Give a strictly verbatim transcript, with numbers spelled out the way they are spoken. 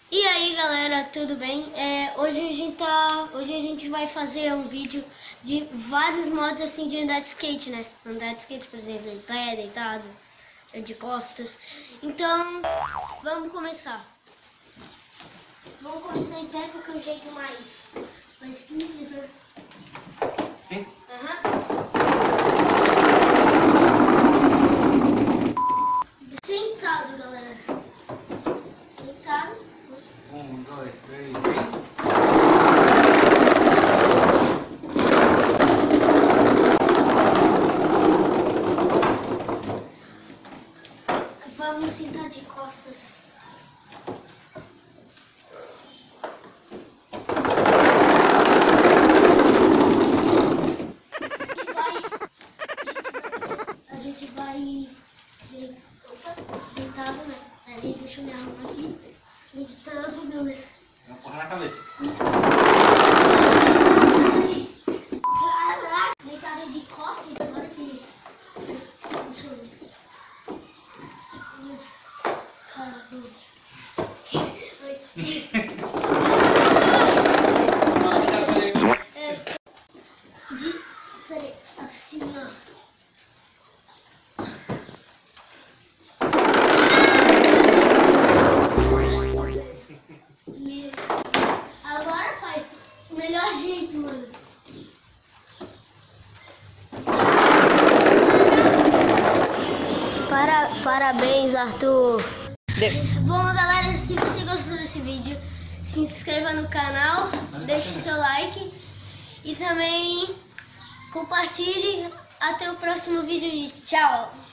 E aí galera, tudo bem? É, hoje a gente tá, hoje a gente vai fazer um vídeo de vários modos assim de andar de skate, né? Andar de skate, por exemplo, em pé, deitado, de costas. Então, vamos começar. Vamos começar em pé porque é o jeito mais, mais simples, né? Sim. Aham. Sentado, galera. Sentado. Um, dois, três, sim. Vamos sentar de costas. A gente vai... Opa, deitado, né? Peraí, deixa eu me arrumar aqui. Deitado, galera. Dá uma porra na cabeça. Caraca! Deitado de costas, agora que... Deixa eu ver. Isso. Caramba. É, de... Peraí, assim, ó. E agora, pai, o melhor jeito, mano. Para, parabéns, Arthur. Bom, galera, se você gostou desse vídeo, se inscreva no canal, deixe seu like e também compartilhe. Até o próximo vídeo. Tchau!